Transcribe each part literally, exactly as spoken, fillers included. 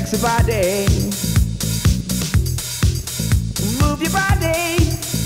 sexy body. Move your body,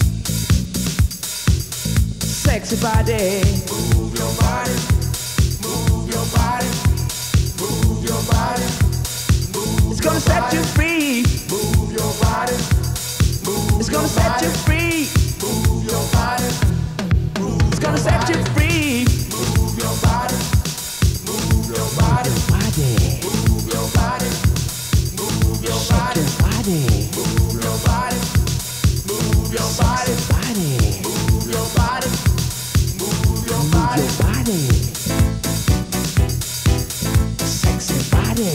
sexy body. Move your body, move your body, move your body, move. It's gonna set you free. Move your body, move. It's gonna set you free. Move your body, move. It's gonna set you free. Move your body, move your body, Body, move your body, move your body, body, move your body, move your body, body, move your body, move your body, your body, sexy body.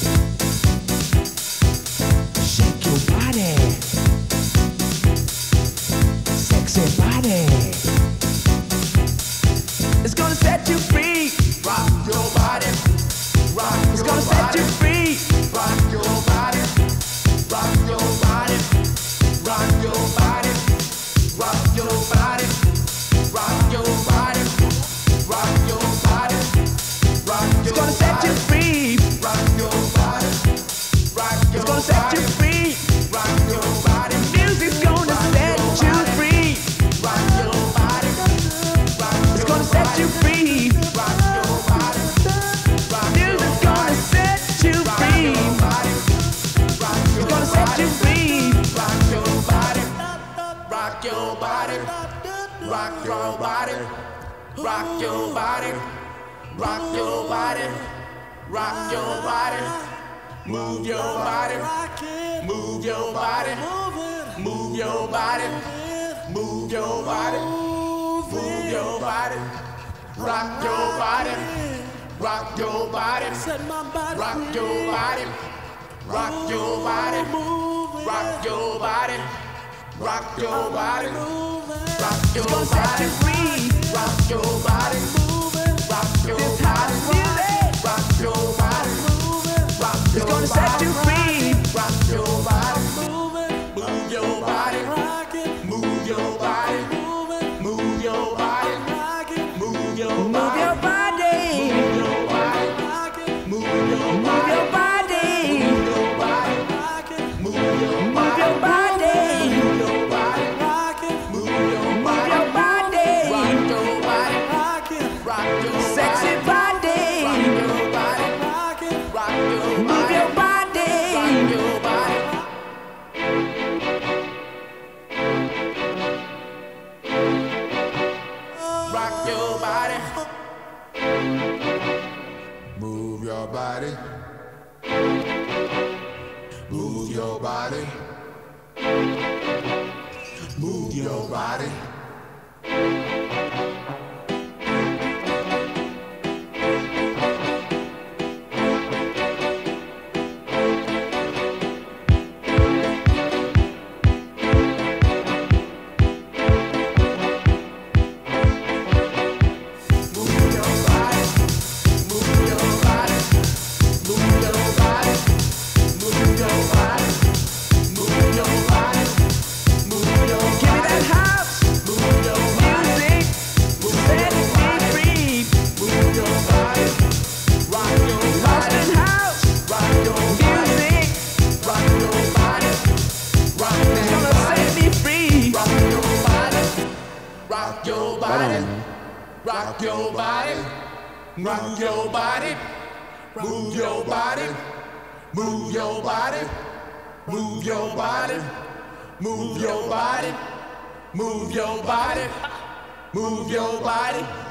Shake your body, sexy body. It's gonna set you free. rock your body, rock It's your gonna set you body, free. rock your body, rock your body, rock your body, rock your body, rock your body, rock your body, rock It's your gonna set you free. rock your body, rock your It's gonna set you free. rock your body, Music's gonna set you free. rock your body, rock It's gonna set you free. rock your body, rock Music's gonna set you free. It's gonna set you free. rock your body, rock your body, rock your body, rock your body, rock your body, rock your body, move your body, move your body, move your body, move your body, move your body, rock your body, rock your body, rock your body, rock your body, rock your body, rock your body, rock It's your gonna set you body, free. rock your body, rock your This body, house music. rock your body, rock It's your gonna set body, you free. rock your body, move your body, move your body, move your body, move your Move body, your body. move your body, move your Move body, your body. move your body, move your Move body, your body. move your body, move your Move body, your body. rock your body, rock your Sexy body, rock body. your body, rock your Move body, your rock body. your body. Rock your body. Move your body. Move your body. Move your body. Move your body. Move your body. Move your body. Move your body. Move your body. Move your Give me that house Move your body. music. Set me free. Move your body. Rock your Lost body. in house Rock your body. music. Rock your body. Rock It's your gonna body. set me free. Rock your body. Rock your body. Rock your body. Rock your body. Move your body. Move your body. Move your body. Move your body. Move your body. Move your body.